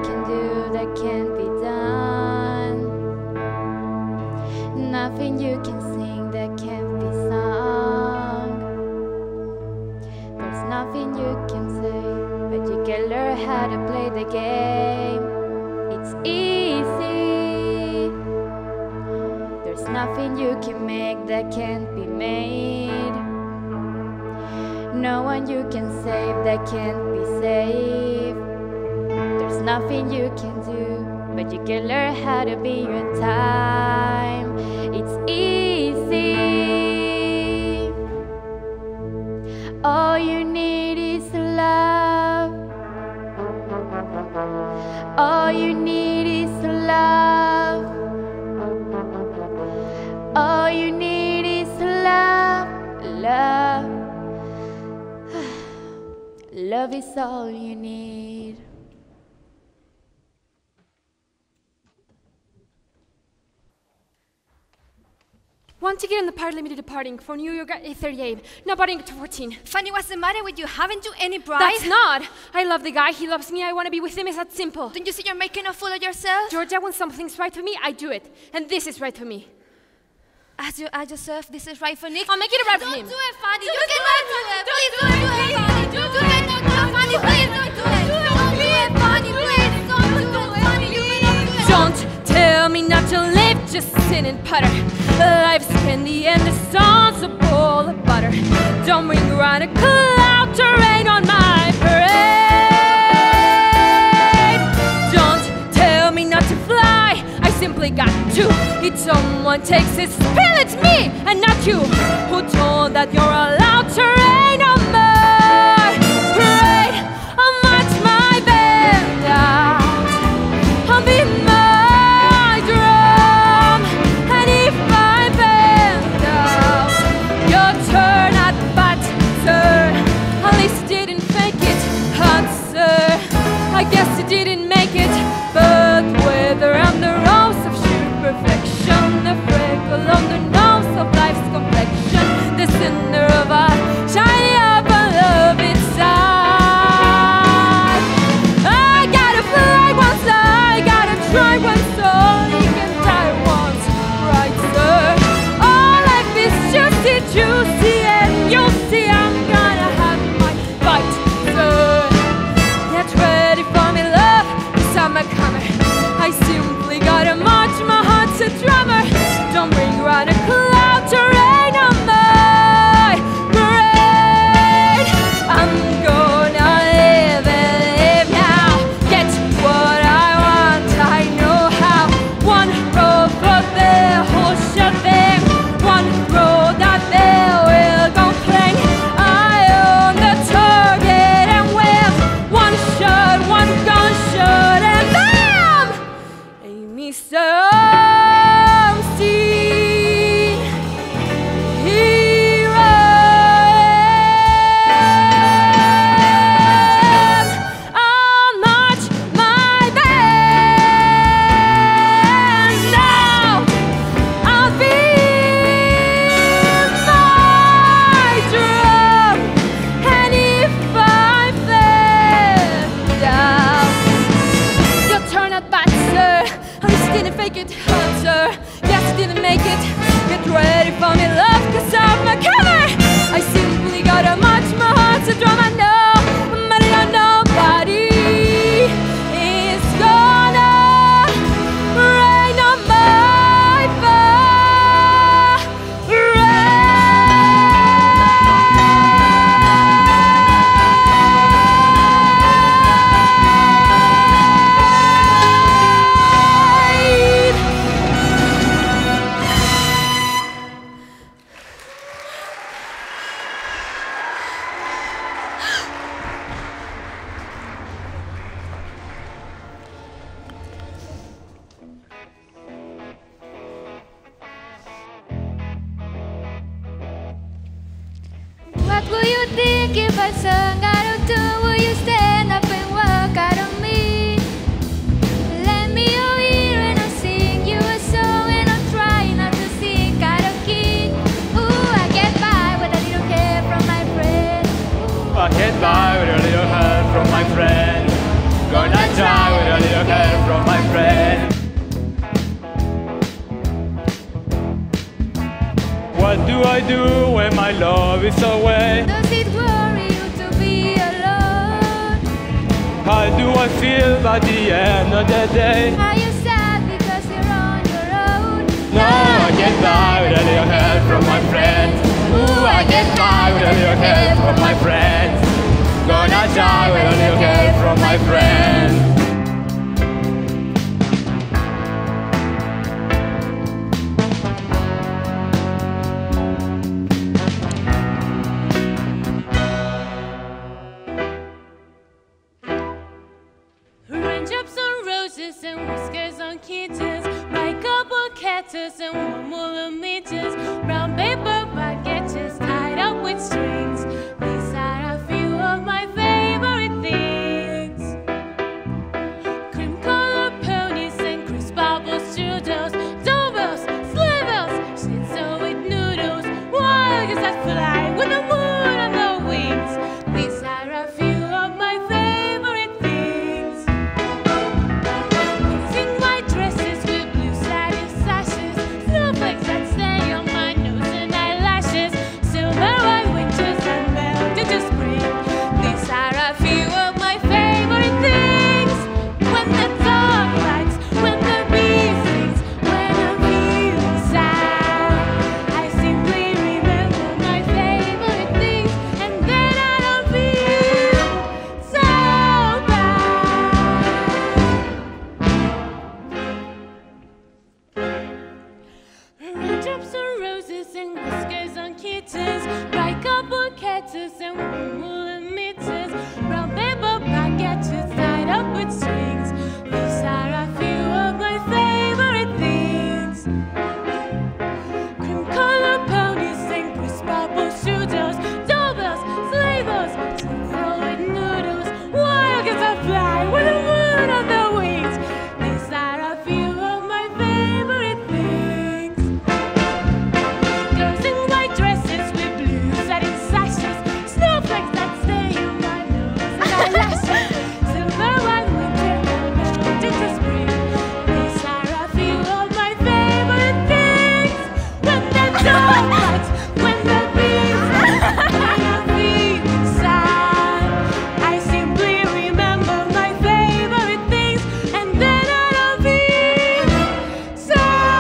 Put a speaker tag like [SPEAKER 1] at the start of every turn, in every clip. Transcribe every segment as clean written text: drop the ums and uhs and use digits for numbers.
[SPEAKER 1] can do that can't be done. Nothing you can sing that can't be sung. There's nothing you can say, but you can learn how to play the game. It's easy. There's nothing you can make that can't be made. No one you can save that can't be saved. There's nothing you can do, but you can learn how to be your time. It's easy. All you need is love. All you need is love. All you need is love. Love. Love is all you need.
[SPEAKER 2] One ticket on the Pirate Limited departing for New York at 8:30 a.m. Not boarding to 14.
[SPEAKER 3] Fanny, what's the matter with you? Haven't you any pride?
[SPEAKER 2] That's not! I love the guy, he loves me, I want to be with him, it's that simple.
[SPEAKER 3] Don't you see you're making a fool of yourself?
[SPEAKER 2] Georgia, when something's right for me, I do it. And this is right for me.
[SPEAKER 3] Ask yourself, this is right for Nick.
[SPEAKER 2] I'll make it right for him.
[SPEAKER 3] Don't do it, Fanny. You cannot do it. Please don't do it, Fanny. You cannot do it, Fanny. Please don't do it. Don't do it, Fanny. Please don't do it, Fanny. You cannot do it.
[SPEAKER 2] Don't tell me not to live, just sit and putter. Life's candy and the sun's a bowl of butter. Don't bring around a cloud to rain on my parade. Don't tell me not to fly, I simply got to. If someone takes it, spill it's me and not you. Who told that you're allowed to rain on my parade? I'll march my band out. I'll be my drum. And if I bend out, your turn at bat, sir. At least you didn't fake it, answer. I guess you didn't make it, but whether I'm the rose of sheer perfection, the freckle on the nose of life's complexion, the center of a shiny up on love inside. I gotta fly once, I gotta try once, all you can try once, right, sir? All life is just juicy, and you'll see I'm gonna have my fight, sir. Get ready for me, love, 'cause I'm a comer. I simply gotta march my heart's a drummer. Don't bring around a cloud to rain on my parade. I'm gonna live and live now. Get what I want, I know how. One road for the whole shebang. One road that they will go clang. I own the target and will. One shot, one gunshot, and bam! Amy Somsey, here I am. I'll march my band out. I'll be my drum. And if I bend out, your turn at bat, sir. At least you didn't fake it, answer. Yes, you didn't make it. Get ready for me, love, 'cause I'm a comer. I simply gotta march my heart's a drum. I know, but I don't know nobody is gonna rain on my parade.
[SPEAKER 1] What will you think if I sung out of tune? Will you stand up and walk out on me? Lend me your ear and I'll sing you a song, and I'll try not to sing out of key. Ooh, I get by with a little care from my friend.
[SPEAKER 4] I get by with a little help from my friend. Gonna die with a little do I do when my love is away?
[SPEAKER 1] Does it worry you to be alone?
[SPEAKER 4] How do I feel by the end of the day?
[SPEAKER 1] Are you sad because you're on your own?
[SPEAKER 4] No, I get by with a little help from my friends. Ooh, I get by with a little help from my friends. Gonna try with a little help from my friends.
[SPEAKER 2] Raindrops on roses and whiskers on kittens, my couple cactus and warm woolen mittens, brown paper baguettes tied up with strings. These are a few of my favorite things. Cream colored ponies and crisp apple strudels, doorbells, sleigh bells, schnitzel with noodles, wild geese that fly with the moon on their wings. These are a few of my favorite things. In white dresses with blue satin sashes, snowflakes that stay on my nose and eyelashes, silver white winters that melt into spring. These are a few of my favorite things. When the dog bites, when the bee sings, when I'm feeling sad, I simply remember my favorite things, and then I don't feel so bad. Raindrops on roses and whiskers on kittens, bright couple cactus and warm woolen mittens, brown paper baguettes tied up with strings. These are a few of my favorite things. Cream colored ponies and crisp apple strudels, doorbells, sleigh bells, schnitzel with noodles, wild geese that fly with the moon on their wings. These are a few of my favorite things. Girls in white dresses with blue satin sashes, snowflakes that stay on my nose and eyelashes, silver white winter that melt into spring. These are a few of my favorite things. When the dog bites, when the bee sings, when I'm feeling sad, I simply remember my favorite things, and then I don't feel so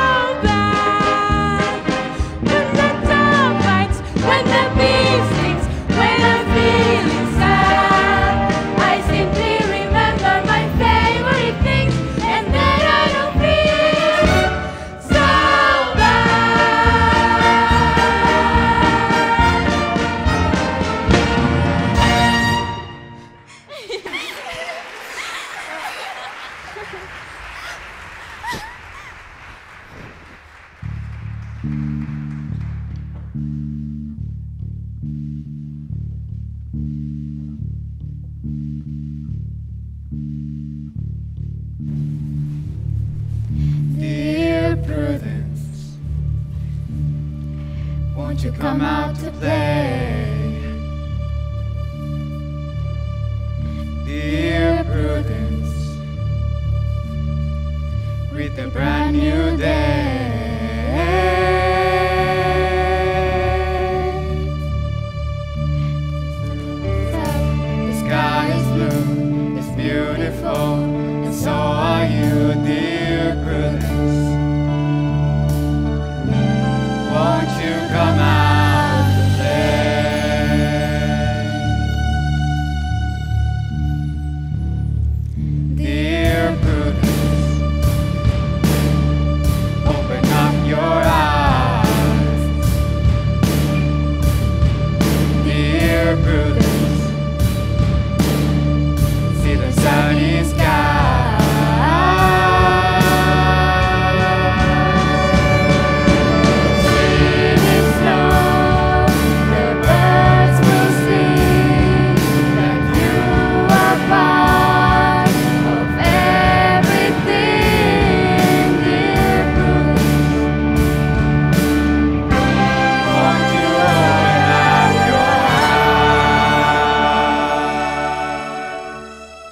[SPEAKER 2] bad. When the dog bites, when the bee stings, when I'm feeling sad, I simply remember my favorite things, and then I don't feel so bad.
[SPEAKER 5] Dear Prudence, won't you come out to play? Dear Prudence, with a brand new day. The sky is blue, it's beautiful, and so are you, dear Prudence. Won't you come out to play? Dear Prudence, open up your eyes. Dear Prudence, see the sunny sky. Swimming slow, the birds will sing that you are part of everything, dear Prudence. Won't you open up your eyes?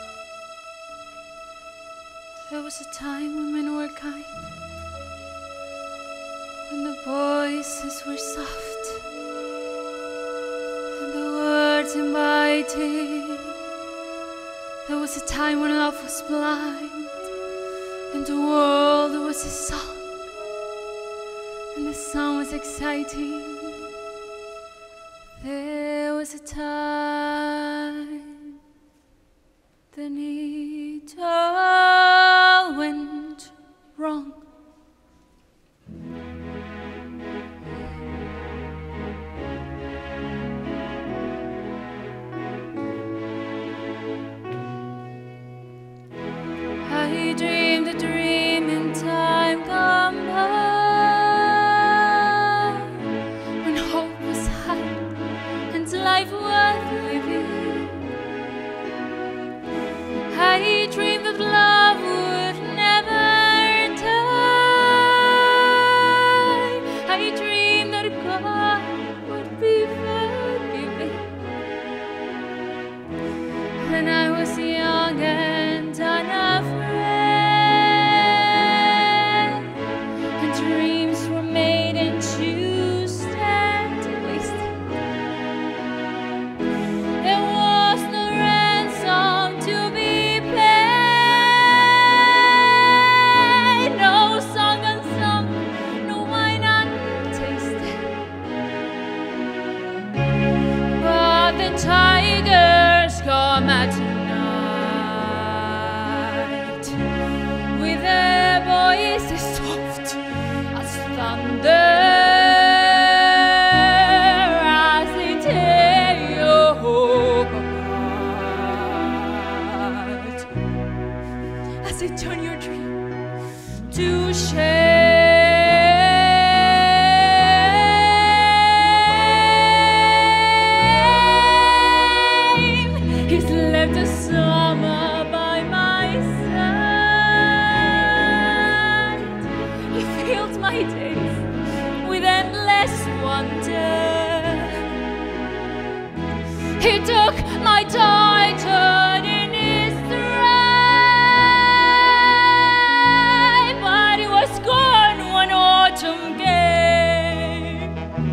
[SPEAKER 1] There was a time when men were kind, when the voices were soft waiting. There was a time when love was blind, and the world was a song, and the song was exciting. There was a time, then it all went wrong. I dreamed a dream in time gone by, when hope was high and life worth living. I dreamed that love would never die. I dreamed that God would be forgiving. When I was young and unafraid, and dreams were made and used and wasted. There was no ransom to be paid, no song unsung, no wine untasted. But the tigers come at night with their voices soft as thunder, as they tear you apart, as they turn your dream to shame. He's left a summer by my side. He fills my days with endless wonder. He took my titan in his stride, but he was gone one autumn came.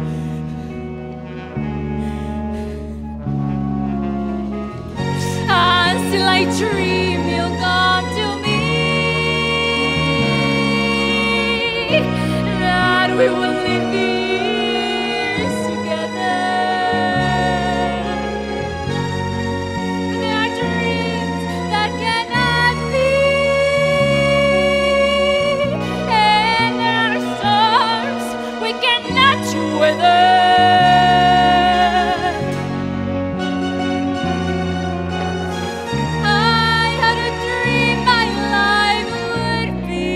[SPEAKER 1] And still I dream you'll come to me, that we will live years together. There are dreams that cannot be, and there are storms we cannot weather. I had a dream my life would be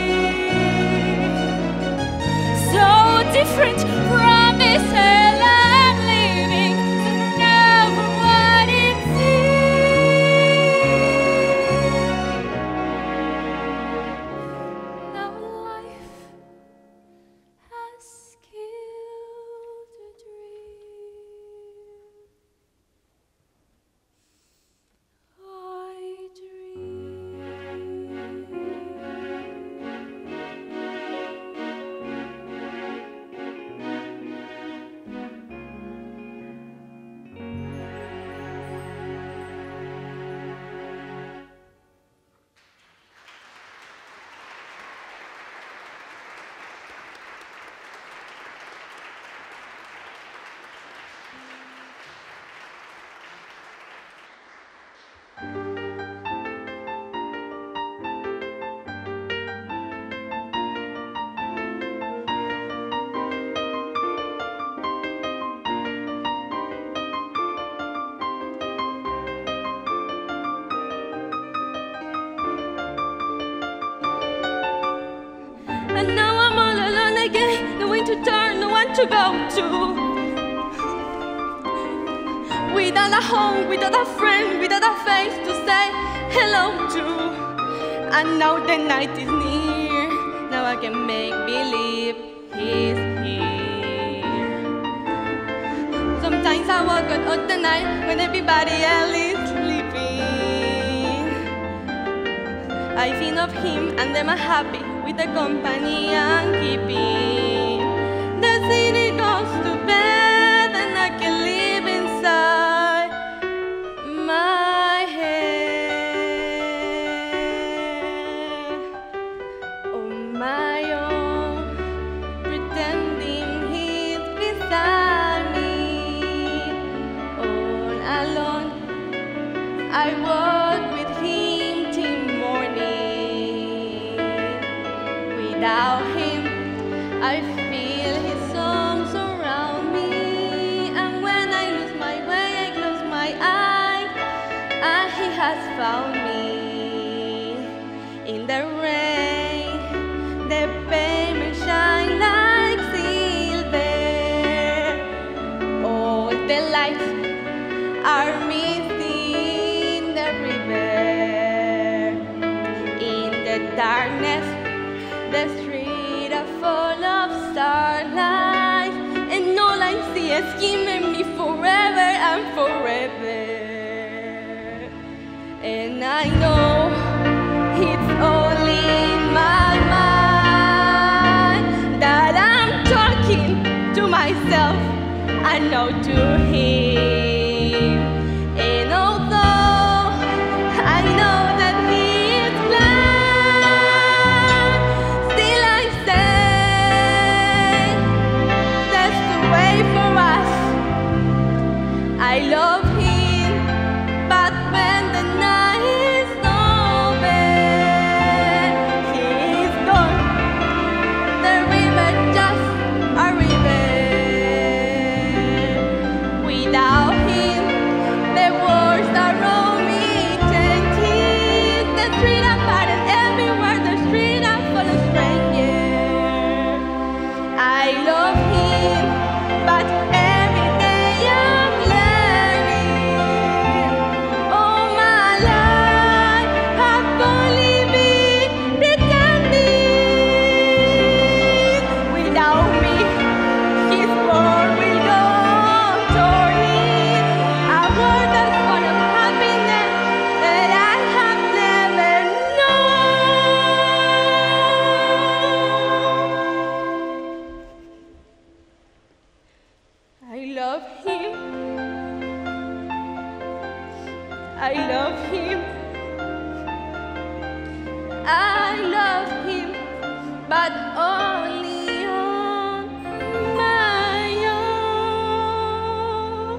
[SPEAKER 1] so different from this hell I'm living, so now from what it seems. Now life has killed a dream. I And now I'm all alone again, no one to turn, no one to go to. Without a home, without a friend, without a face to say hello to. And now the night is near, now I can make believe he's here. Sometimes I walk out of the night when everybody else is sleeping. I think of him and then I'm happy with the company I'm keeping. The city goes to bed and I can live inside.
[SPEAKER 2] Without him, I feel his arms around me. And when I lose my way, I close my eyes, and he has found me. In the rain, the pavement shine like silver. All the lights are missing the river. In the darkness, the street are full of starlight, and all I see is him and me forever and forever. And I know it's only in my mind that I'm talking to myself and not to him. And although I know that he is blind, still I say that's the way for us. I love him, but when the night is over, he is gone. The river just a river. Without him, the words are only changes. The street apart and everywhere the street are full of strangers. I love him, but every day I'm learning. All my life I've only been pretending. Without me, his world will go turning. A world that's full of happiness that I have never known. I love him. I love him. I love him, but only on my own.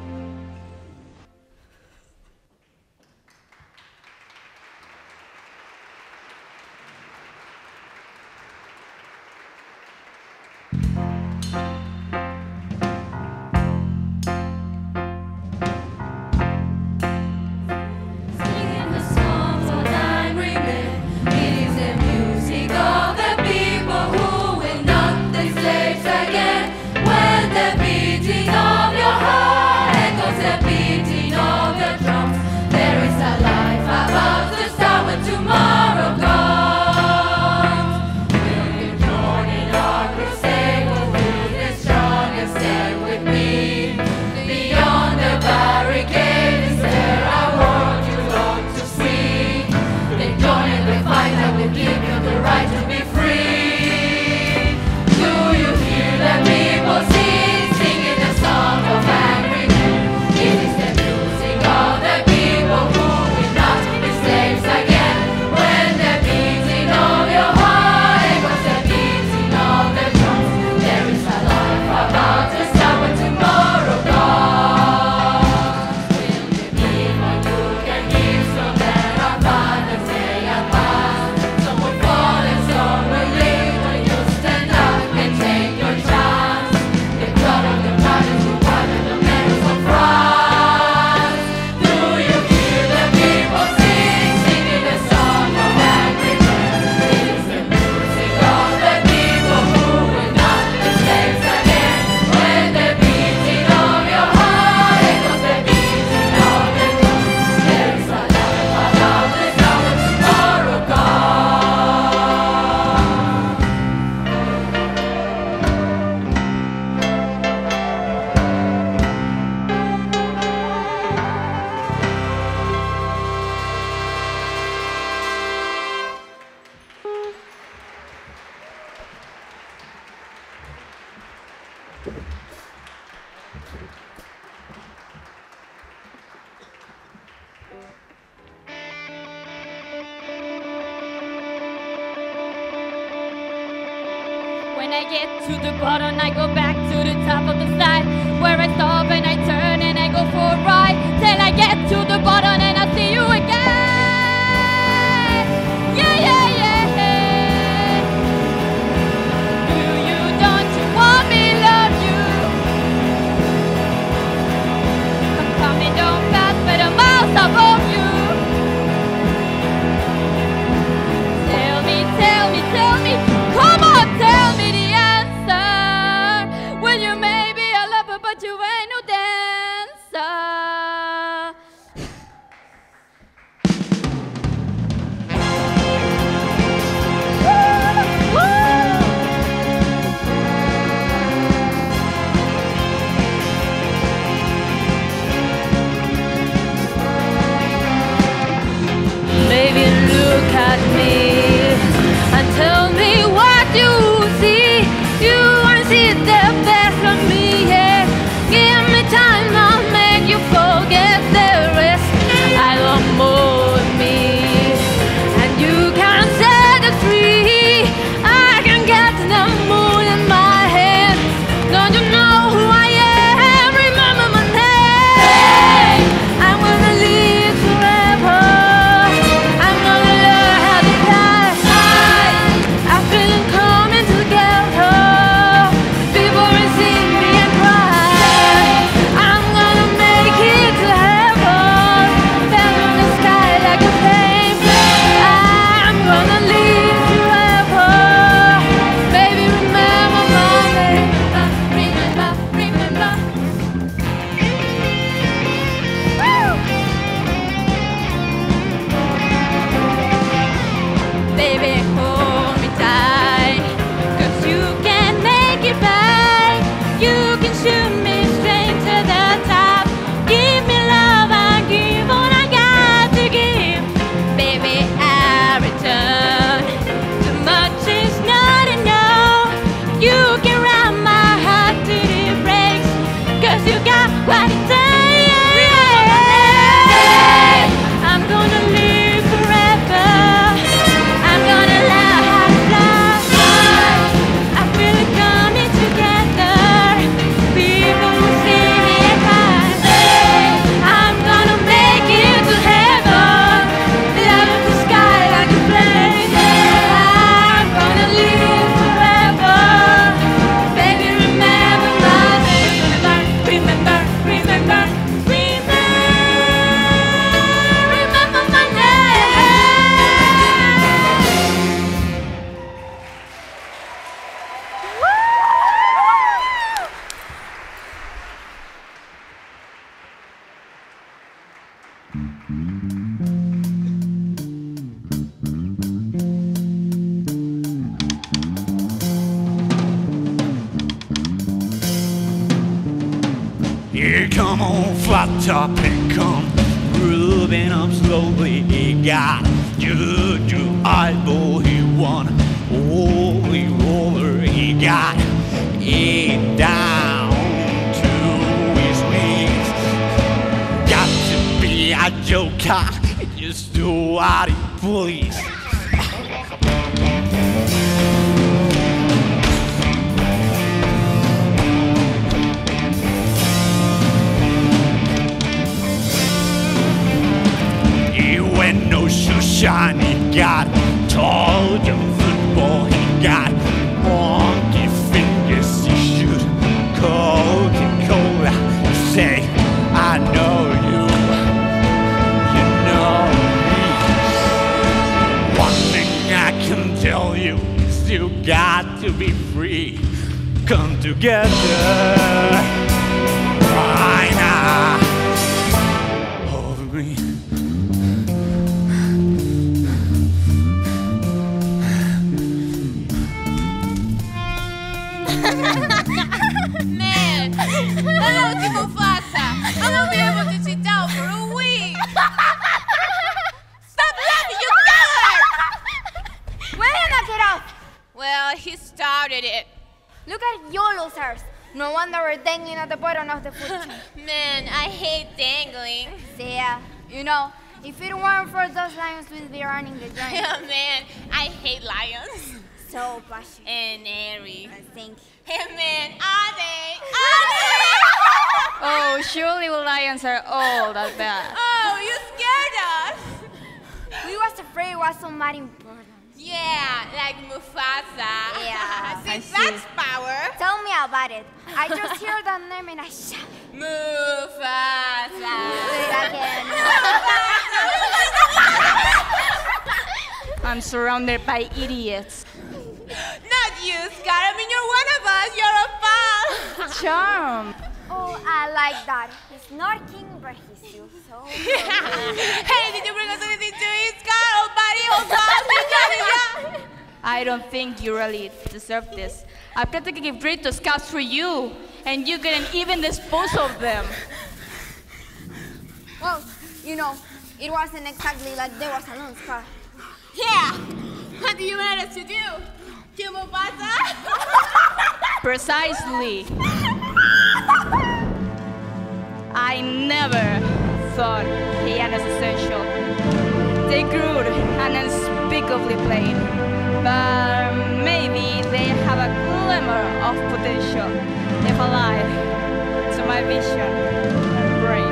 [SPEAKER 3] Singing the songs of angry men. It is the music of the people who will not be slaves again. When the beating of your heart echoes the beating of your drums, there is a life about to start when tomorrow comes. Will you join in our crusade? Or will the strongest stand with me? Beyond the barricade, is there a world you long to see? Then join in the fight that will give you the right to be free. Do you hear the people sing, singing the song of angry men? It is the music of the people who will not be slaves again. When the beating of your heart echoes the beating of the drums, there is a life about to start when tomorrow comes. Will you give what you can give? Some that are fathers say and past. Some will fall and some will live when you stand up and take your chance. The blood of the martyrs who water the medals of France. Do you hear the people sing, singing the song of angry men? It is the music of the people who will not be slaves again. When the beating of your heart echoes the beating of the drums, there is a life about to start when tomorrow comes.
[SPEAKER 2] When I get to the bottom, I go back to the top of the slide, where I stop and I turn and I go for a ride, till I get to the bottom and I see you again. Yeah, yeah, yeah.
[SPEAKER 5] Come on, flat top and come grooving up slowly. He got Juju eyeball, he won holy roller. He got it down to his knees. Got to be a joker, just do what he please. No shoe shine, he got tall young football, he got monkey fingers, he shoot Coca-Cola. You say, I know you, you know me. One thing I can tell you is you got to be free. Come together right now over me.
[SPEAKER 2] Man, hello to Mufasa. I won't be able to sit down for a week. Stop laughing, you coward!
[SPEAKER 1] When did I knock it off?
[SPEAKER 2] Well, he started it.
[SPEAKER 1] Look at you losers. No wonder we're dangling at the bottom of the food chain.
[SPEAKER 2] Man, I hate dangling.
[SPEAKER 1] Yeah, you know, if it weren't for those lions, we'd be running the joint.
[SPEAKER 2] Yeah, man, I hate lions.
[SPEAKER 1] So passionate.
[SPEAKER 2] And airy.
[SPEAKER 1] I think.
[SPEAKER 2] Hey, man, are they? Are they?
[SPEAKER 6] Oh, surely lions are all that bad.
[SPEAKER 2] Oh, you scared us.
[SPEAKER 1] We was afraid it was somebody important.
[SPEAKER 2] Yeah, like Mufasa.
[SPEAKER 1] Yeah,
[SPEAKER 2] See,
[SPEAKER 6] I see.
[SPEAKER 2] that's power.
[SPEAKER 1] Tell me about it. I just hear that name and I shout.
[SPEAKER 2] Mufasa.
[SPEAKER 1] Do it again.
[SPEAKER 6] I'm surrounded by idiots.
[SPEAKER 2] Not you, Scar. I mean, you're one of us. You're a pal.
[SPEAKER 6] Charm.
[SPEAKER 1] Oh, I like that. He's not king, but he's still so good.
[SPEAKER 2] Hey, did you bring us anything to eat, Scar? Oh, buddy, hold on.
[SPEAKER 6] I don't think you really deserve this. I plan to give Doritos scouts for you, and you couldn't even dispose of them.
[SPEAKER 1] Well, you know, it wasn't exactly like there was a lone scar.
[SPEAKER 2] Yeah. What do you want us to do? Kill Mufasa?
[SPEAKER 6] Precisely. I never thought hyenas essential. They grew and unspeakably plain, but maybe they have a glimmer of potential if alive to my vision and brain.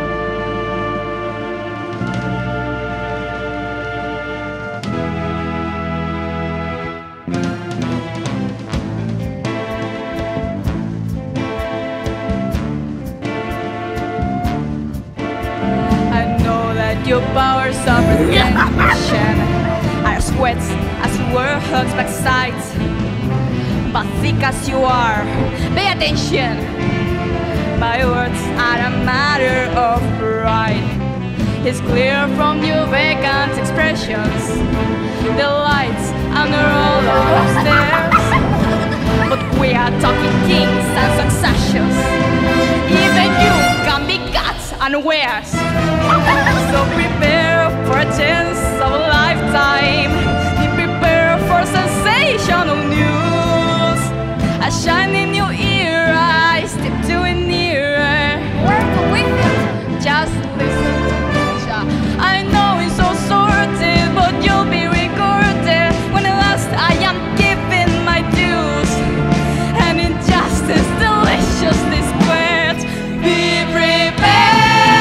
[SPEAKER 6] Your power suffers tension. Our sweats as war hugs back sides. But thick as you are, pay attention. My words are a matter of pride. It's clear from your vacant expressions. The lights under all upstairs. But we are talking kings and successions. Even you can be gods unawares. So prepare for a chance of a lifetime. Be prepared for sensational news. A shining new era is step to it nearer.
[SPEAKER 1] Where do we fit?
[SPEAKER 6] Just listen to Nisha. I know it's so sorted, but you'll be recorded when at last I am giving my dues. And injustice deliciously squared. Be prepared.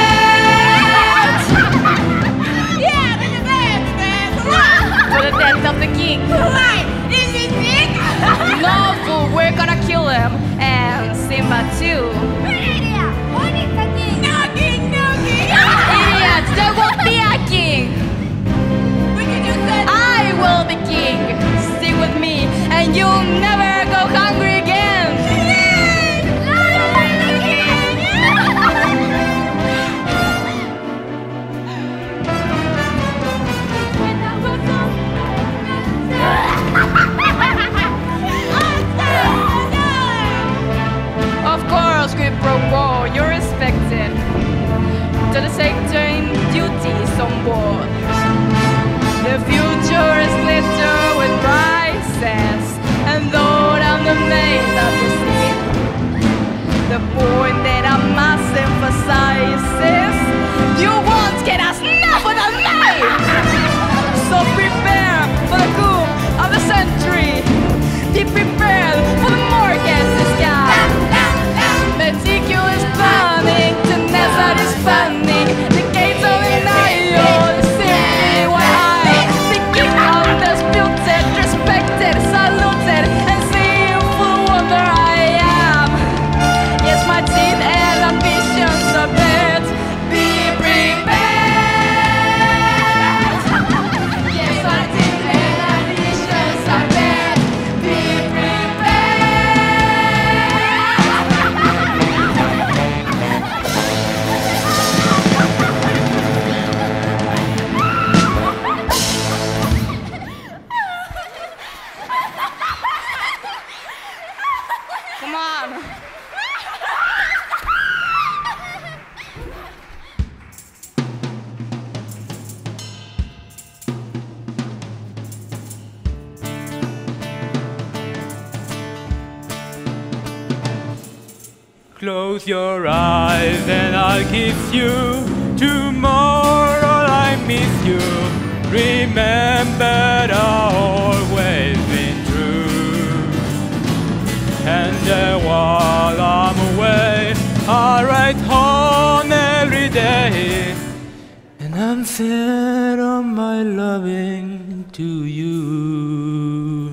[SPEAKER 6] For the death of the king.
[SPEAKER 2] Why? Is he sick?
[SPEAKER 6] No, fool, we're gonna kill him. And Simba too.
[SPEAKER 1] Lydia, who needs a king?
[SPEAKER 2] No king, no king.
[SPEAKER 6] Idiots, there won't be a king.
[SPEAKER 2] We can just say
[SPEAKER 6] I will be king. Stick with me, and you'll never go hungry again. Of course, quid pro quo, you're respected. Be prepared for the markets to sky. Meticulous planning, tenacity that is funny. The gates of denial is simply what I thinking undisputed, respected, saluted, and see you full wonder I am. Yes, my teeth and ambitions are bad. Be prepared. Yes, my teeth and ambitions are bad. Be Come on.
[SPEAKER 4] Close your eyes and I'll kiss you. Tomorrow I miss you. Remember I've always been true. And while I'm away, I write home every day. And I'm sad on my loving to you.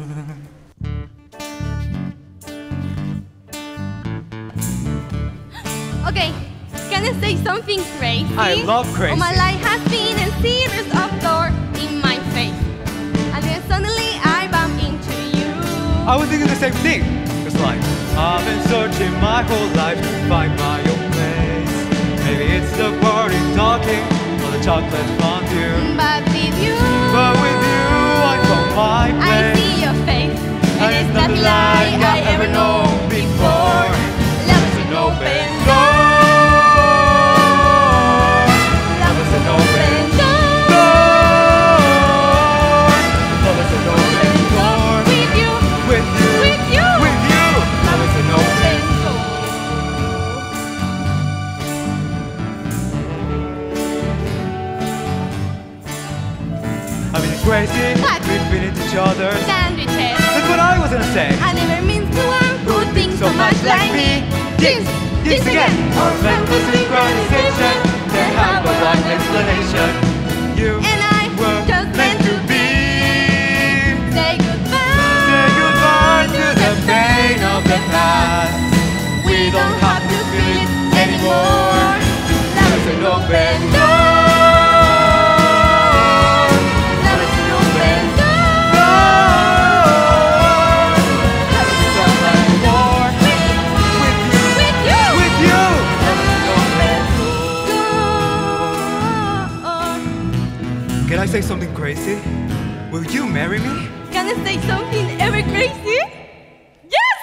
[SPEAKER 2] Okay, can I say something crazy?
[SPEAKER 4] I love crazy.
[SPEAKER 2] Oh, my life has been a series of doors in my face. And then suddenly I bump into you.
[SPEAKER 4] I was thinking the same thing. It's like I've been searching my whole life to find my own place. Maybe it's the party talking or the chocolate fondue.
[SPEAKER 2] But with you,
[SPEAKER 4] But with you, I found my
[SPEAKER 2] I
[SPEAKER 4] place.
[SPEAKER 2] see your face.
[SPEAKER 4] And
[SPEAKER 2] And
[SPEAKER 4] it's
[SPEAKER 2] it's
[SPEAKER 4] nothing
[SPEAKER 2] nothing
[SPEAKER 4] like
[SPEAKER 2] like
[SPEAKER 4] I ever known before.
[SPEAKER 2] Love is an open door.
[SPEAKER 4] Love is an open
[SPEAKER 2] door.
[SPEAKER 4] Love is an open door.
[SPEAKER 2] With you,
[SPEAKER 4] With you,
[SPEAKER 2] with you.
[SPEAKER 4] with you. Love is an open. I mean, it's crazy.
[SPEAKER 2] What?
[SPEAKER 4] We've been into each other.
[SPEAKER 2] Sandwiches.
[SPEAKER 4] That's what I was gonna say.
[SPEAKER 2] I never mean to one who thinks so much like me. This again.
[SPEAKER 4] Our mental synchronization can have but one explanation. You
[SPEAKER 2] And I
[SPEAKER 4] were
[SPEAKER 2] just
[SPEAKER 4] meant to be.
[SPEAKER 2] Say goodbye.
[SPEAKER 4] Say goodbye to the pain of the past. We don't have to feel it anymore.
[SPEAKER 2] Love is an open door. Love is an open door.
[SPEAKER 4] Love is so much more. With you,
[SPEAKER 2] With you.
[SPEAKER 4] with you. Love is an open
[SPEAKER 2] Door.
[SPEAKER 4] Can I say something crazy? Will you marry me?
[SPEAKER 2] Can I say something ever crazy? Yes!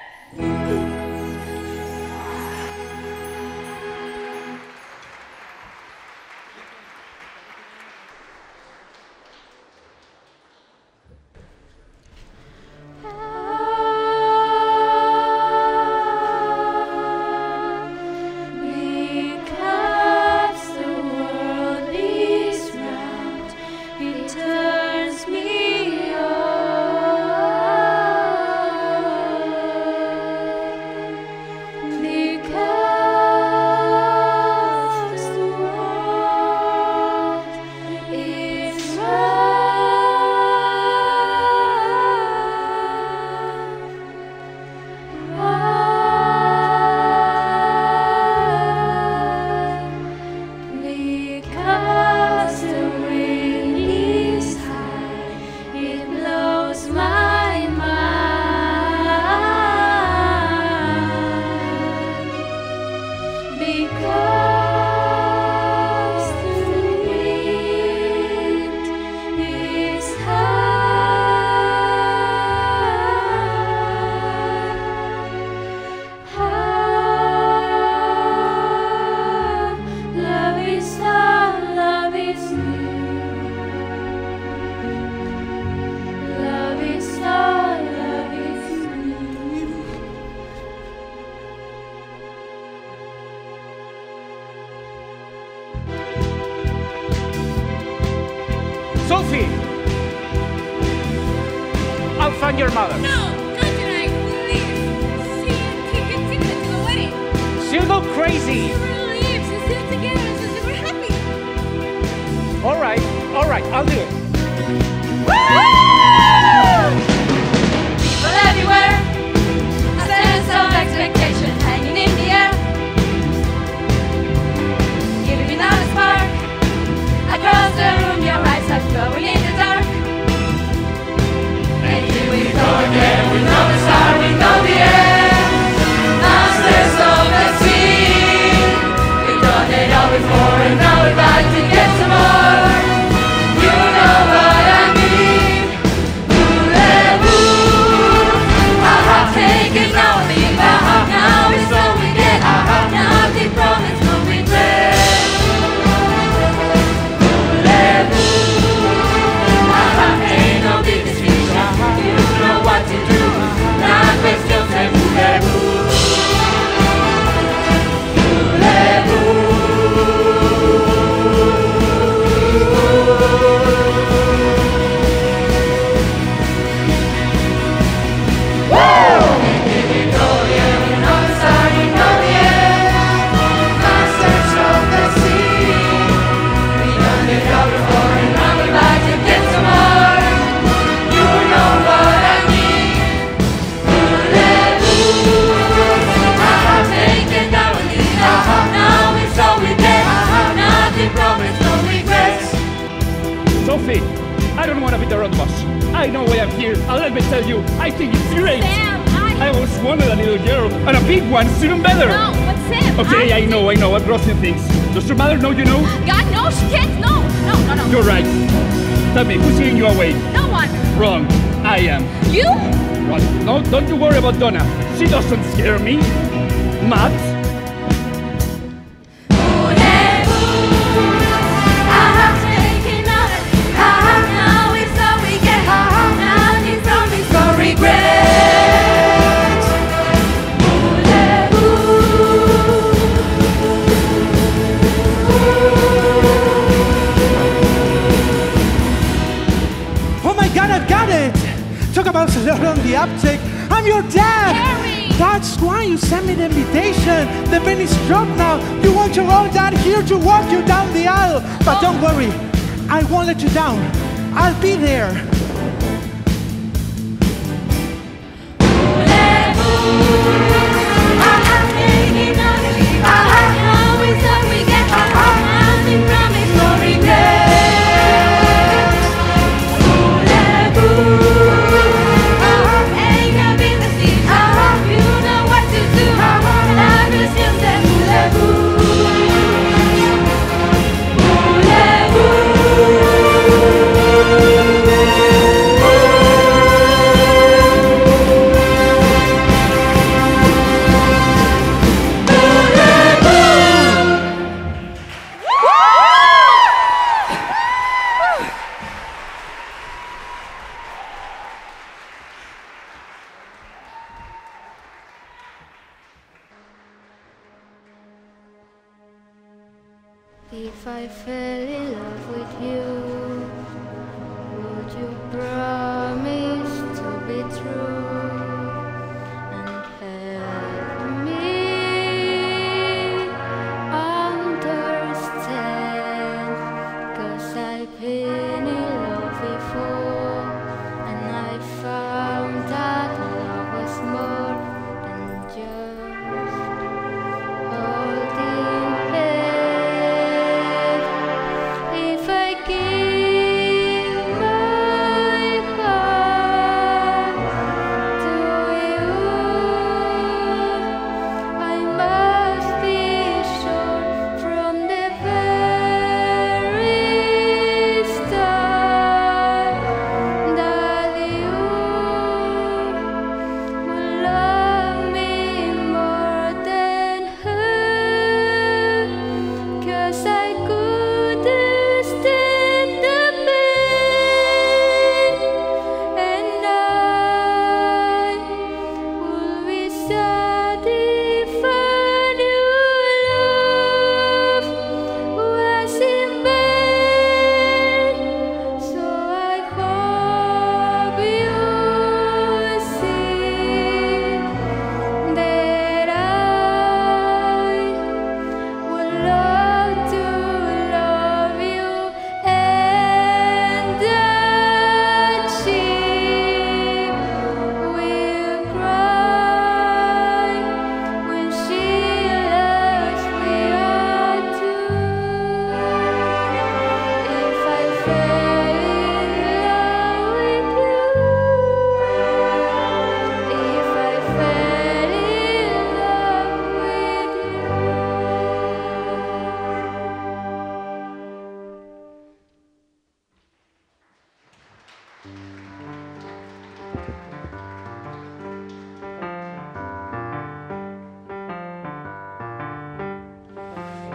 [SPEAKER 1] Because the world is round, it turns me on. Because the world is round. Because the wind is high, it blows my mind. Because the wind is high. Love is all, love is new. Love is all, love is new.
[SPEAKER 7] Sophie! I'll find your mother.
[SPEAKER 2] No, no,
[SPEAKER 1] please. Take me to the wedding.
[SPEAKER 7] She'll go crazy.
[SPEAKER 1] We're leaves. We're still together, so we're happy.
[SPEAKER 7] All right, I'll do it.
[SPEAKER 3] People everywhere, a sense of expectation hanging in the air. Giving me not a spark. Across the room, your eyes are glowing in the dark. And here we go again, we know the start, we know the end. Masters of the sea. We've done it all before, and now we'd like to get some more. You know what I mean. Voulez-vous? I have taken all the back. Now it's all we get. Nothing promised, no regret. Voulez-vous? I have made no big decision. You know what to do. La question c'est voulez-vous?
[SPEAKER 7] Sophie, I don't want to be the road boss. I know why I'm here, and let me tell you, I think it's great.
[SPEAKER 1] Sam,
[SPEAKER 7] I was wanted a little girl, and a big one's even better.
[SPEAKER 1] No, but Sam,
[SPEAKER 7] Okay, I know, I'm grossing things. Does your mother know you know?
[SPEAKER 1] God knows she can't. No.
[SPEAKER 7] You're right. Tell me, who's seeing you away?
[SPEAKER 1] No one.
[SPEAKER 7] Wrong, I am.
[SPEAKER 1] You?
[SPEAKER 7] Right. No, don't you worry about Donna. She doesn't scare me. Matt?
[SPEAKER 8] Oh my God, I've got it! Talk about slow on the uptake. I'm your dad!
[SPEAKER 1] Harry!
[SPEAKER 8] That's why you sent me the invitation. The penny's dropped now. You want your own dad here to walk you down the aisle. But don't worry, I won't let you down. I'll be there.
[SPEAKER 1] If I fell in love with you, would you promise to be true and help me understand? 'Cause I've been in love before, and I found that love was more than just holding hands. If I give my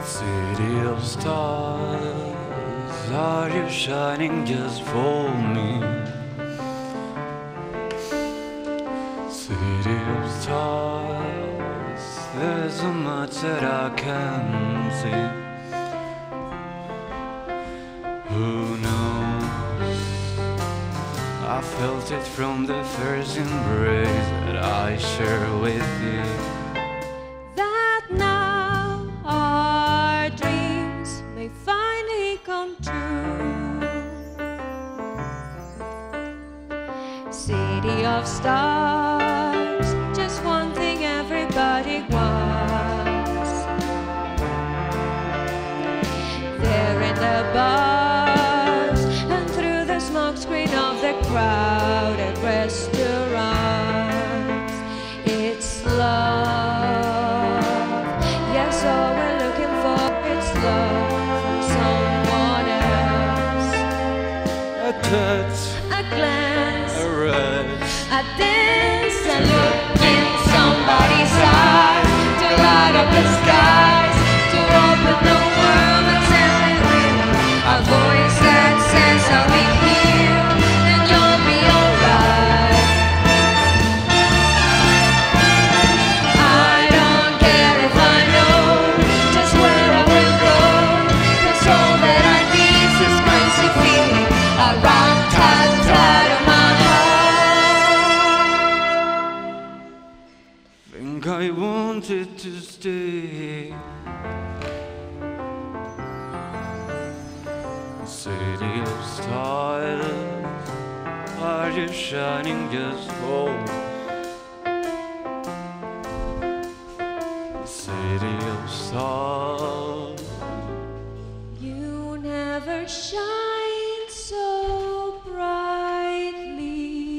[SPEAKER 9] City of stars, are you shining just for me? City of stars, there's so much that I can see. Who knows? I felt it from the first embrace that I share with you.
[SPEAKER 2] That now our dreams may finally come true. City of stars, just one thing everybody wants. There in the bars and through the smoke screen of the crowded restaurants, it's love. Yes, all we're looking for, it's love from someone else.
[SPEAKER 9] A touch,
[SPEAKER 2] A glance,
[SPEAKER 9] a rush,
[SPEAKER 2] a dance, a look in somebody's eyes, to light up the skies, to open the world and send it with a voice that says I'll be here and you'll be alright. I don't care if I know just where I will go, 'cause all that I need is this crazy feeling around tight of my heart.
[SPEAKER 9] think I wanted to stay. City of stars, are you shining just for me? City of stars,
[SPEAKER 2] You never shine so brightly.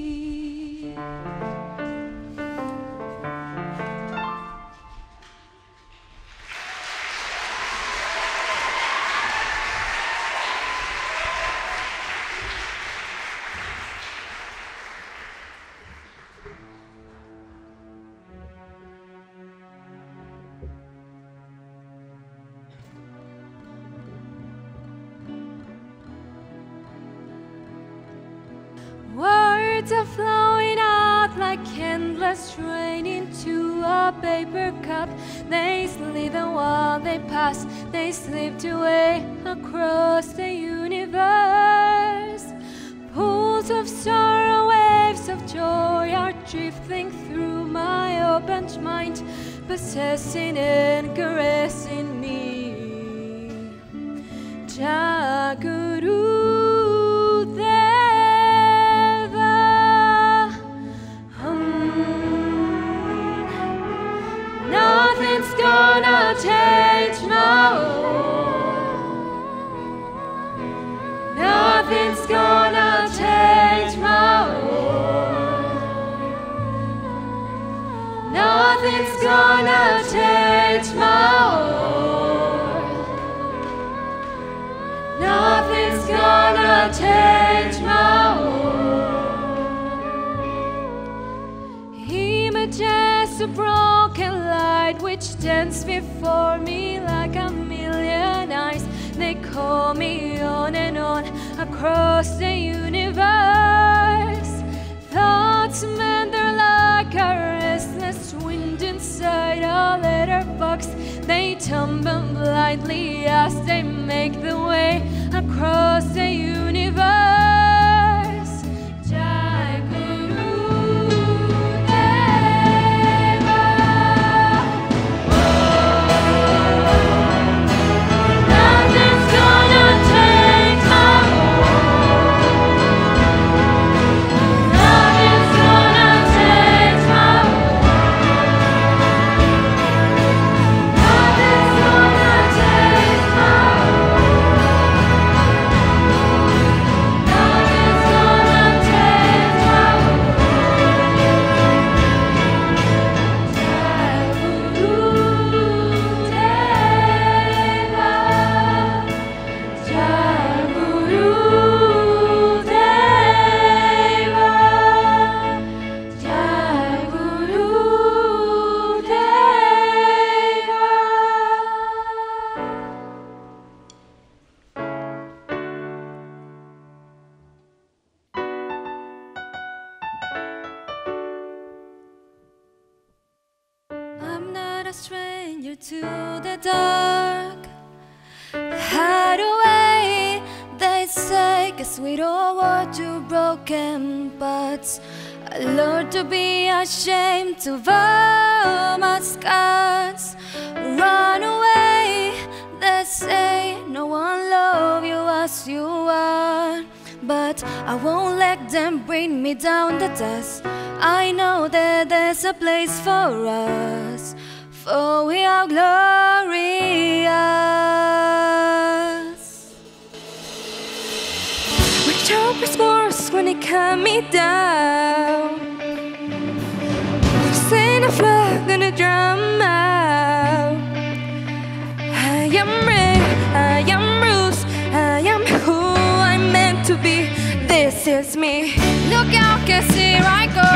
[SPEAKER 2] Words are flowing out like endless rain into a paper cup. They slither while they pass, they slipped away across the universe. Pools of sorrow, waves of joy are drifting through my opened mind, possessing and caressing me. Jaguru nothing's gonna change now. Nothing's gonna change now. Nothing's gonna change now. Nothing's gonna change now. Images of broken light which dance before me like a million eyes. They call me on and on across the universe. Thoughts meander like a restless wind inside a letterbox. They tumble blindly as they make the way across the universe. Jai Guru Deva. Nothing's gonna change my world. Nothing's gonna change my world. Nothing's gonna change my world.
[SPEAKER 1] you to the dark. Hide away, they say, 'cause we don't want you broken. But I learned to be ashamed of all my scars. Run away, they say, no one love you as you are. But I won't let them bring me down to dust. I know that there's a place for us, for we are glorious.
[SPEAKER 2] My sharpest words when they cut me down. Send a flag gonna drown out. I am red, I am bruised, I am who I'm meant to be. This is me.
[SPEAKER 1] Look out, 'cause here I go,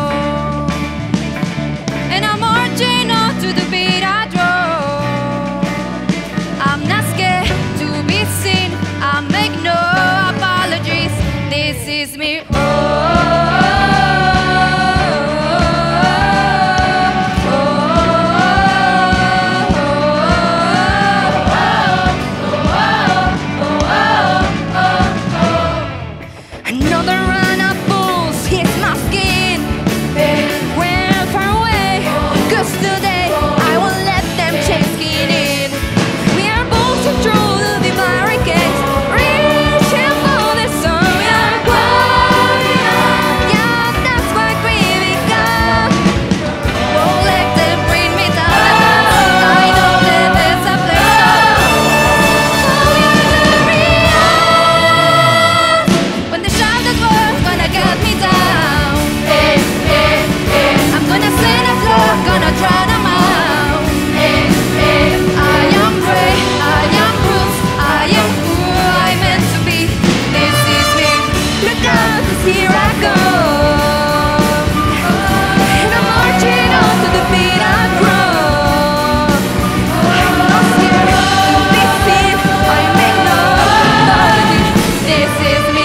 [SPEAKER 1] and I'm marching on to the beat I draw. I'm not scared to be seen, I make no apologies. This is me.
[SPEAKER 2] Another run of bulls hits my skin. They went far away, 'cause today I won't let them chase skin in. We are bolting through the barricades, reaching for the sun. We are glorious. Yeah, that's what we become.
[SPEAKER 1] Won't let them bring me down. I know that there's a place for we are glorious. When the shouted words gonna get me down, I'm gonna send a flood, gonna drown them out. I am brave, I am bruised, I am who I meant to be. This is me.
[SPEAKER 2] Look out, 'cause here I go. And I'm marching on to the beat I drum. I'm not scared to be seen, I make no apologies.
[SPEAKER 1] This is me.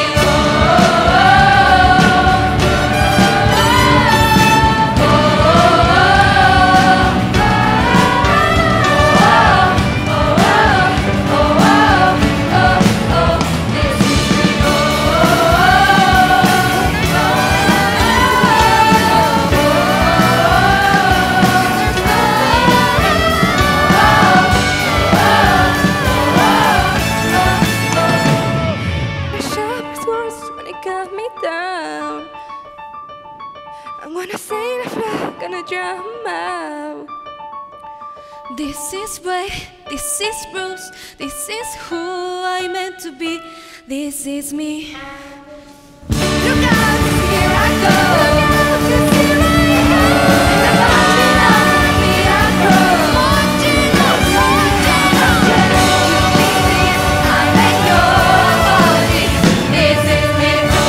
[SPEAKER 2] My sharpest words when they cut me down. I'm gonna say the flag, gonna drown out.
[SPEAKER 1] This is Ray, this is Bruce, this is who I meant to be. This is me.
[SPEAKER 2] Look out, 'cause here I go. Look out, 'cause here I go. And I'm marching on to the beat I drum. Marching on, marching on. To be seen, I make no apologies.
[SPEAKER 1] This is me.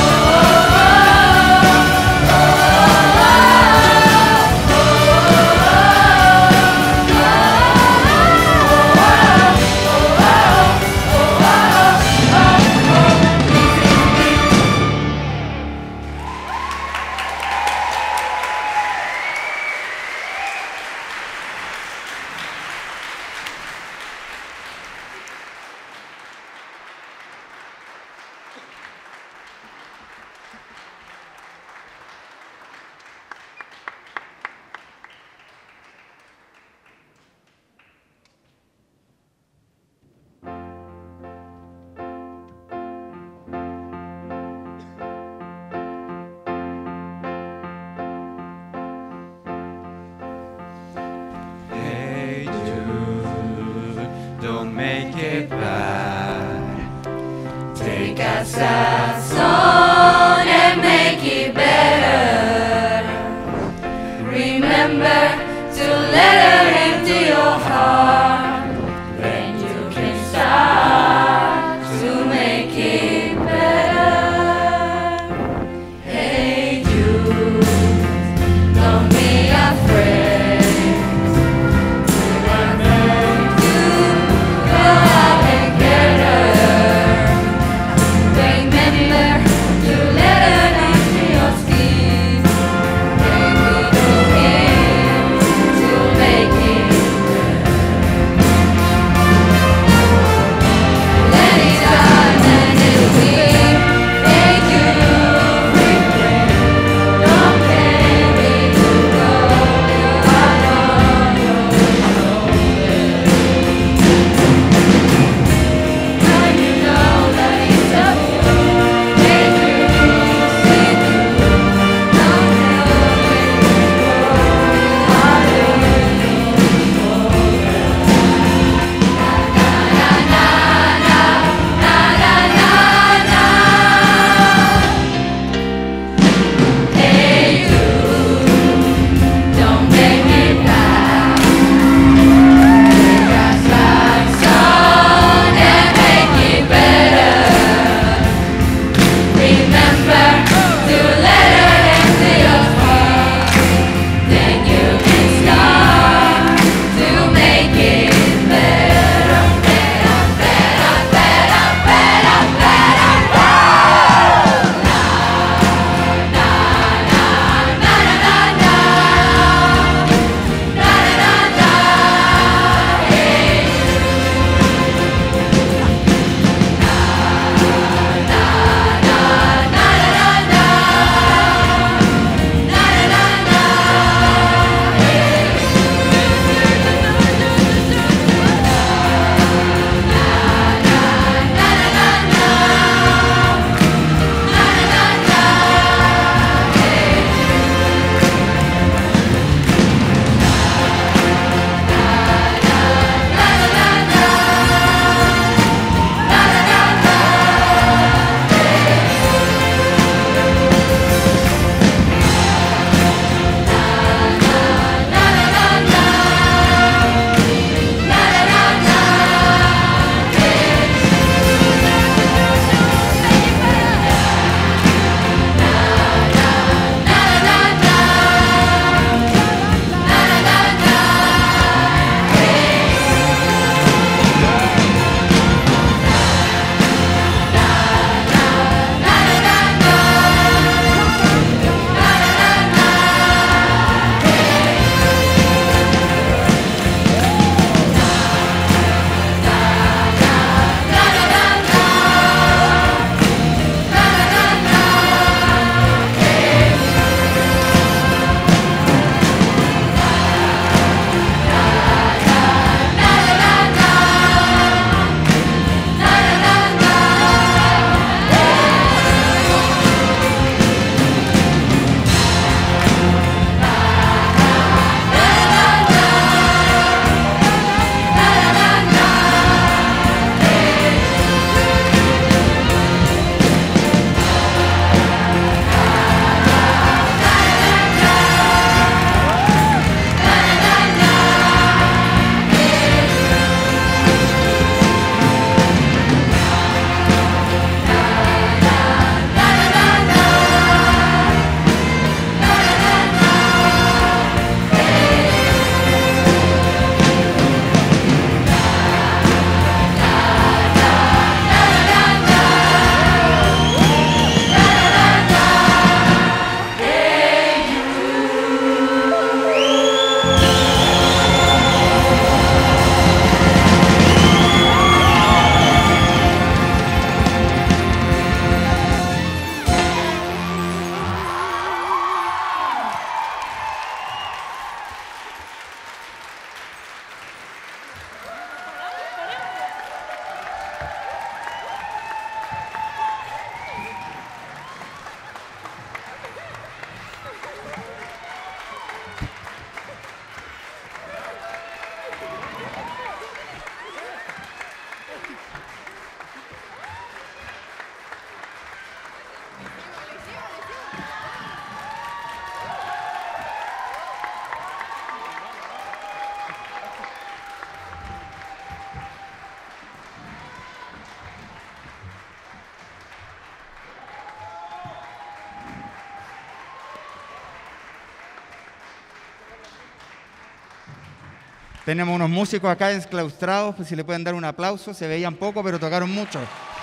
[SPEAKER 9] Hey dude, don't make it bad.
[SPEAKER 3] Take a sad song and make it better. Remember to let her into your heart. Then you can start to make it better. Hey Jude, don't be afraid. Go out and get her. Remember to let her into your skin. Take it to him to make
[SPEAKER 10] Tenemos unos músicos acá enclaustrados, pues si le pueden dar un aplauso, se veían poco, pero tocaron mucho.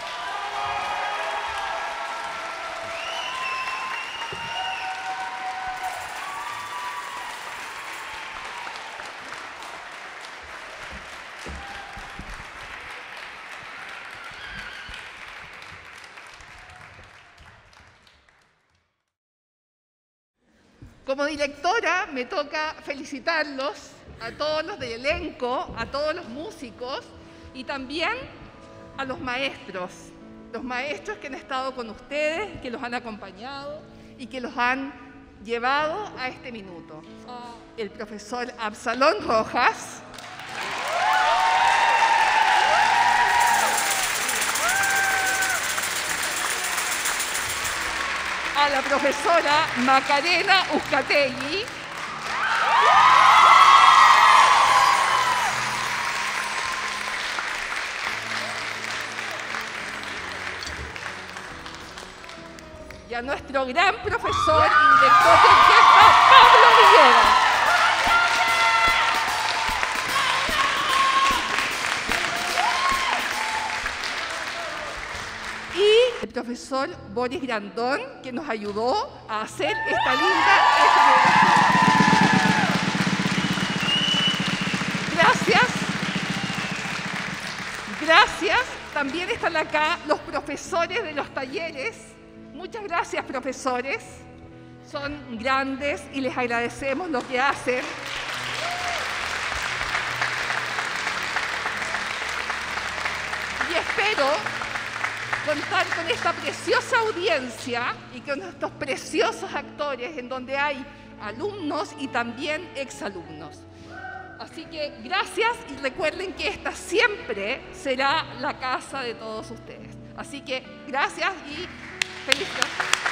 [SPEAKER 11] Como directora me toca felicitarlos a todos los del elenco, a todos los músicos y también a los maestros que han estado con ustedes, que los han acompañado y que los han llevado a este minuto. El profesor Absalón Rojas, a la profesora Macarena Uzcategui, y a nuestro gran profesor y director de orquesta, Pablo Villegas. Y el profesor Boris Grandón, que nos ayudó a hacer esta linda escenografía. Gracias. Gracias. También están acá los profesores de los talleres. Muchas gracias, profesores. Son grandes y les agradecemos lo que hacen. Y espero contar con esta preciosa audiencia y con estos preciosos actores en donde hay alumnos y también exalumnos. Así que gracias y recuerden que esta siempre será la casa de todos ustedes. Así que gracias y felicidades.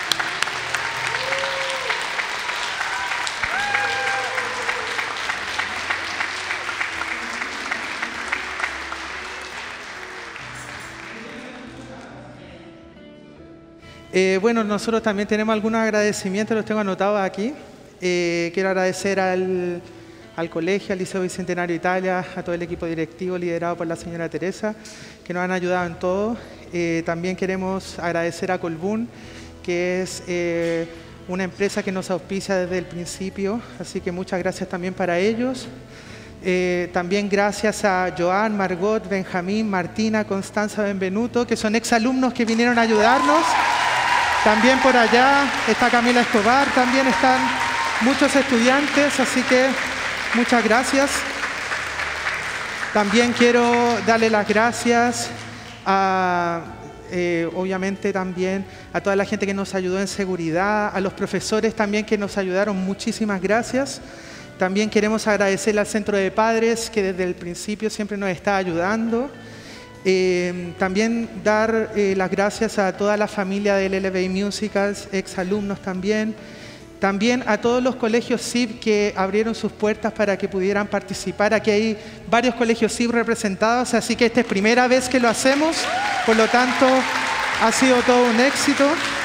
[SPEAKER 8] Bueno, nosotros también tenemos algunos agradecimientos, los tengo anotados aquí. Quiero agradecer al colegio, al Liceo Bicentenario Italia, a todo el equipo directivo liderado por la señora Teresa, que nos han ayudado en todo. También queremos agradecer a Colbún, que es una empresa que nos auspicia desde el principio, así que muchas gracias también para ellos. También gracias a Joan, Margot, Benjamín, Martina, Constanza, Benvenuto, que son exalumnos que vinieron a ayudarnos. También por allá está Camila Escobar, también están muchos estudiantes, así que muchas gracias. También quiero darle las gracias a, obviamente también a toda la gente que nos ayudó en seguridad, a los profesores también que nos ayudaron, muchísimas gracias. También queremos agradecerle al Centro de Padres que desde el principio siempre nos está ayudando. También dar las gracias a toda la familia del LBI Musicals, exalumnos también. También a todos los colegios CIB que abrieron sus puertas para que pudieran participar. Aquí hay varios colegios CIB representados, así que esta es primera vez que lo hacemos. Por lo tanto, ha sido todo un éxito.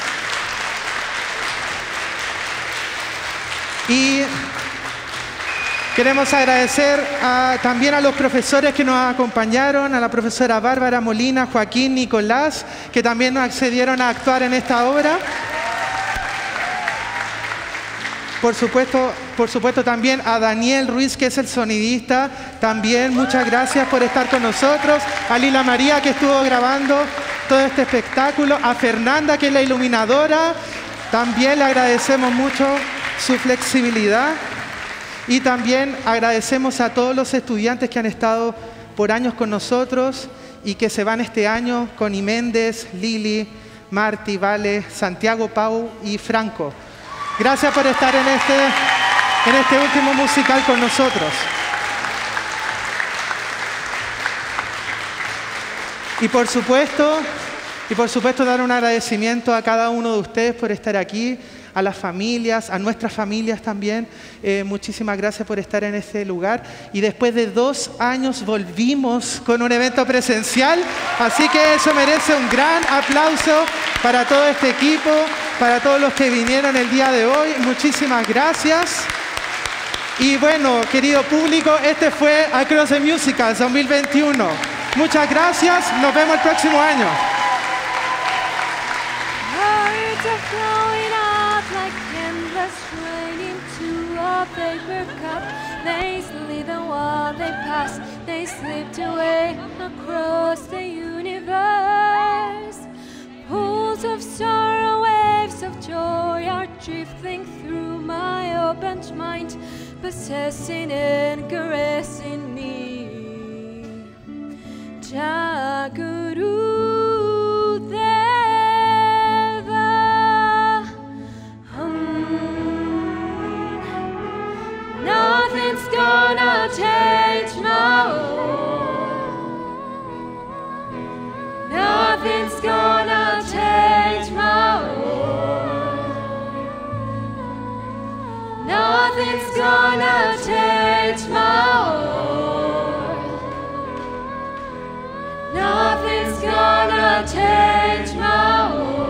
[SPEAKER 8] Y queremos agradecer también a los profesores que nos acompañaron, a la profesora Bárbara Molina, Joaquín, Nicolás, que también nos accedieron a actuar en esta obra. Por supuesto también a Daniel Ruiz, que es el sonidista, también muchas gracias por estar con nosotros. A Lila María, que estuvo grabando todo este espectáculo. A Fernanda, que es la iluminadora, también le agradecemos mucho su flexibilidad. Y también agradecemos a todos los estudiantes que han estado por años con nosotros y que se van este año: Connie Méndez, Lili, Marti, Vale, Santiago, Pau y Franco. Gracias por estar en este último musical con nosotros. Y por supuesto dar un agradecimiento a cada uno de ustedes por estar aquí, a las familias, a nuestras familias también. Muchísimas gracias por estar en este lugar. Y después de 2 años volvimos con un evento presencial, así que eso merece un gran aplauso para todo este equipo, para todos los que vinieron el día de hoy. Muchísimas gracias. Y bueno, querido público, este fue Across the Musicals 2021. Muchas gracias, nos vemos el próximo año.
[SPEAKER 1] Words are flowing out like endless rain into a paper cup. They slither while they pass, they slipped away across the universe. Pools of sorrow, waves of joy are drifting through my opened mind, possessing and caressing me. Jaguru Deva, nothing's gonna change now. Nothing's gonna change now. Nothing's gonna change now. Nothing's gonna change now.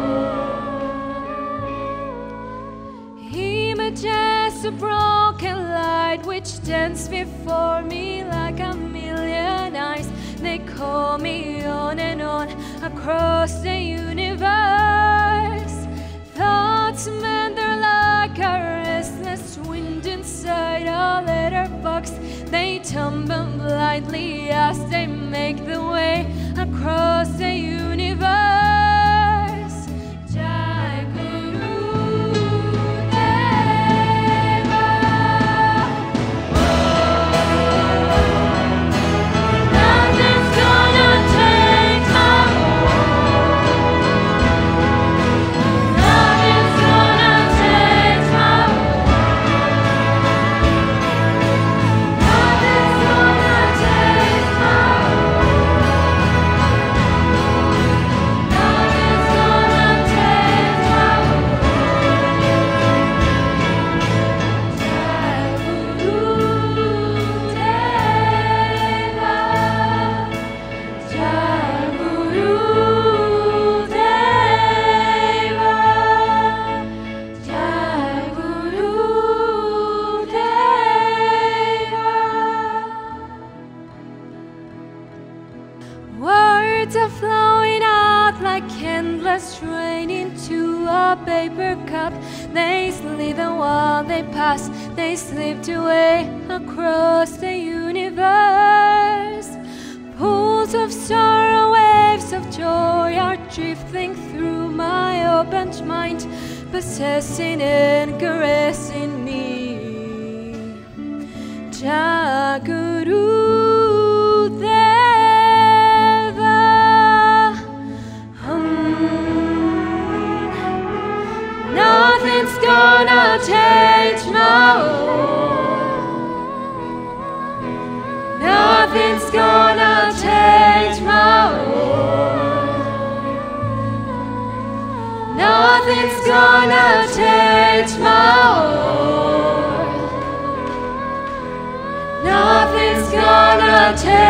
[SPEAKER 1] Images of broken light which dance before me like a million eyes. They call me on and on across the universe. Thoughts meander like a restless wind inside a letterbox. They tumble blindly as they make the way across the universe. Jai Guru Deva. Nothing's gonna change my world. Nothing's gonna change my world. Nothing's gonna change my Words are flowing out like endless rain into a paper cup. They slither while they pass, they slipped away across the universe. Pools of sorrow, waves of joy are drifting through my opened mind, possessing and caressing me. Jaguru Deva, nothing's gonna change now. Nothing's gonna change now. Nothing's gonna change now. Nothing's gonna change.